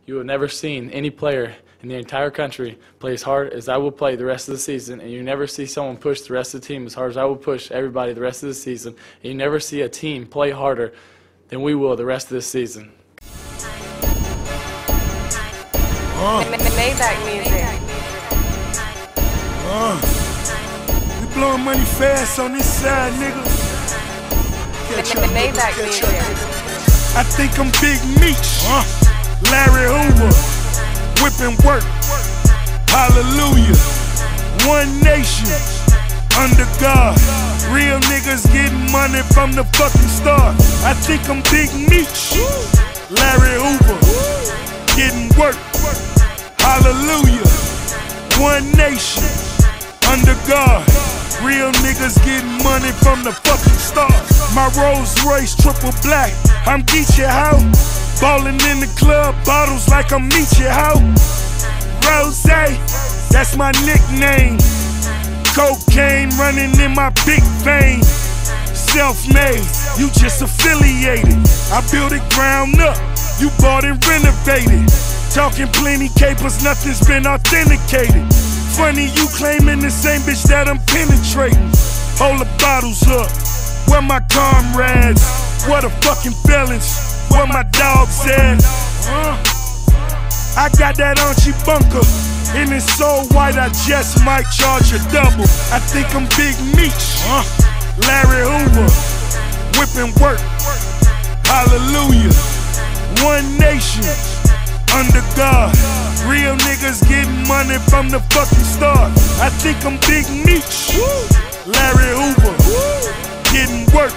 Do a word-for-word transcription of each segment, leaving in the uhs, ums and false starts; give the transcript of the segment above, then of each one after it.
You will never seen any player in the entire country play as hard as I will play the rest of the season, and you never see someone push the rest of the team as hard as I will push everybody the rest of the season, and you never see a team play harder than we will the rest of this season. Uh. Maybach music. Uh. We blowing money fast on this side, nigga. Maybach music. I think I'm Big Meech, uh. Larry Hoover, whipping work. Hallelujah. One nation, under God. Real niggas getting money from the fucking start. I think I'm Big Meech, Larry Hoover, getting work. Hallelujah. One nation, under God. Real niggas getting money from the fucking start. My Rolls Royce triple black, I'm Geechee how. Ballin' in the club, bottles like I'm Meechee how. Rose, that's my nickname. Cocaine running in my big vein. Self-made, you just affiliated. I built it ground up, you bought and renovated. Talking plenty capers, nothing's been authenticated. Funny you claiming the same bitch that I'm penetrating. Hold the bottles up, where my comrades? Where the fucking felons? Where my dogs at? Uh, I got that Archie bunker, and it's so white I just might charge a double. I think I'm Big Meech, uh, Larry Hoover, whipping work. Hallelujah. One nation, under God. Real niggas getting money from the fucking start. I think I'm Big Meech, Larry Hoover, getting work.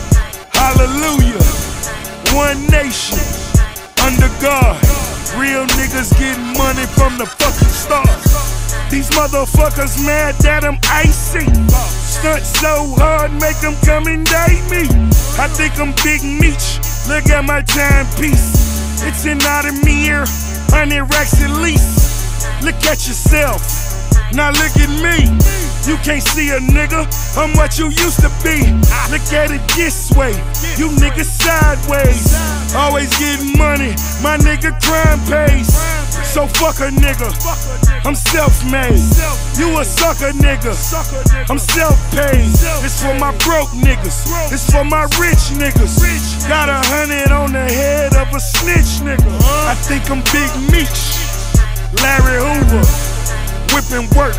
Hallelujah. One nation, under God. Real niggas getting money from the fucking start. These motherfuckers mad that I'm icy. Stunt so hard, make them come and date me. I think I'm Big Meech, look at my timepiece. It's an Audemars, hundred racks at least. Look at yourself, now look at me. You can't see a nigga, I'm what you used to be. Look at it this way, you niggas sideways. Always getting money, my nigga crime pays. So fuck a nigga, I'm self-made. You a sucker nigga, I'm self-paid. It's for my broke niggas, it's for my rich niggas. Got a hundred on the head of a snitch nigga. I think I'm Big Meech, Larry Hoover, whipping work.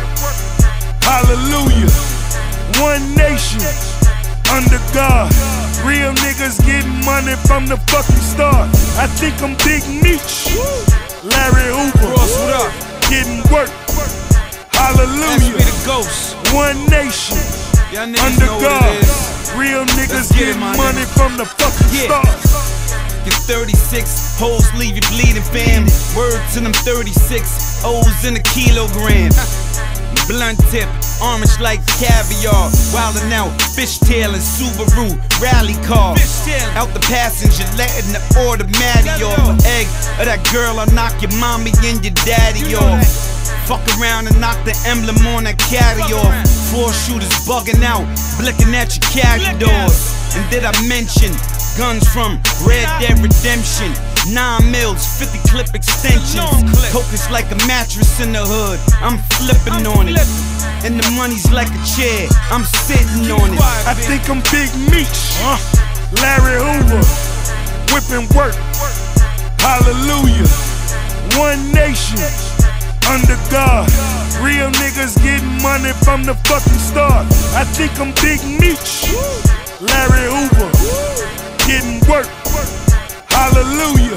Hallelujah. One nation, under God. Real niggas getting money from the fucking start. I think I'm Big Meech, Larry Hoover, getting work. Hallelujah. One nation, under God. Real niggas getting money from the fucking start. Get thirty-six hoes, leave you bleeding, fam. Word to them thirty-six O's in a kilogram. Blunt tip, orange like caviar. Wildin' out, fishtail and Subaru rally car. Out the passenger, letting the automatic off. Egg of that girl, I'll knock your mommy and your daddy off. Fuck around and knock the emblem on that carry off. Four shooters bugging out, blicking at your carry doors. And did I mention guns from Red Dead Redemption? Nine mils, fifty clip extensions. Coke is like a mattress in the hood, I'm flipping on it. And the money's like a chair, I'm sitting on it. I think I'm Big Meech, Larry Hoover, whipping work. Hallelujah. One nation, under God. Real niggas getting money from the fucking start. I think I'm Big Meech, Larry Hoover, getting work. Hallelujah.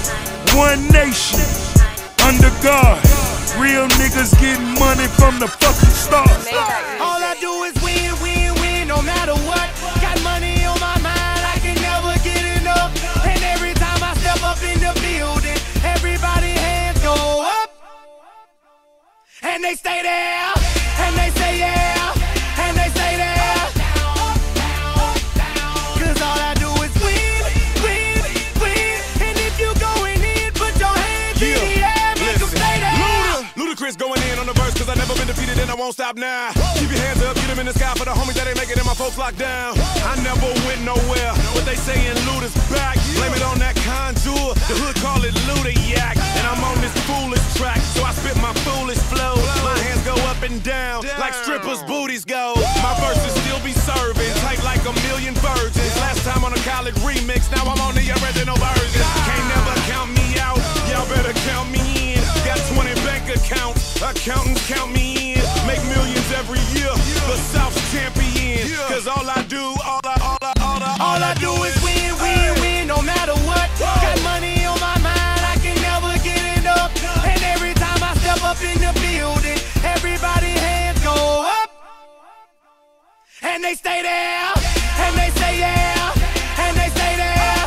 One nation, under God. Real niggas getting money from the fucking start. All I do is win, win, win, no matter what. Got money on my mind, I can never get enough. And every time I step up in the building, everybody hands go up. And they stay there, and they say yeah, and they stay there. Cause all I do is win, win, win. And if you going in, put your hands in the air, make them stay there. Ludacris going in on the verse, cause I never been defeated and I won't stop now. Keep your hands up, get them in the sky for the homies that ain't making it, my folks locked down. I never went nowhere, but they saying Luda's back. Blame it on that contour, the hood call it Luda Yak. And I'm accountants count me in. Make millions every year, the South's champion. Cause all I do, all I, all I, all I, All I do is win, win, win, no matter what. Got money on my mind, I can never get enough. And every time I step up in the building, everybody hands go up. And they stay there, and they say yeah, and they stay there.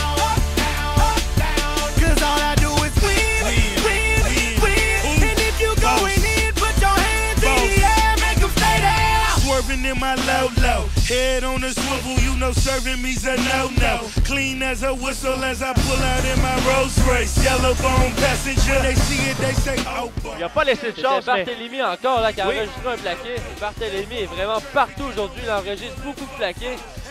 Cause all I do is win, win, win. And if you going in, put your hands in the air, make them stay there. Swerving in my low low, head on the swivel, you know serving me's a no-no. Clean as a whistle as I pull out in my Rolls Royce. Yellow bone passenger, they see it, they say oh boy. Il n'a pas laissé de C'était chance, mais... Barthélemy encore là qui a Oui. enregistré un plaqué. Barthélemy est vraiment partout aujourd'hui, il enregistre beaucoup de plaqués.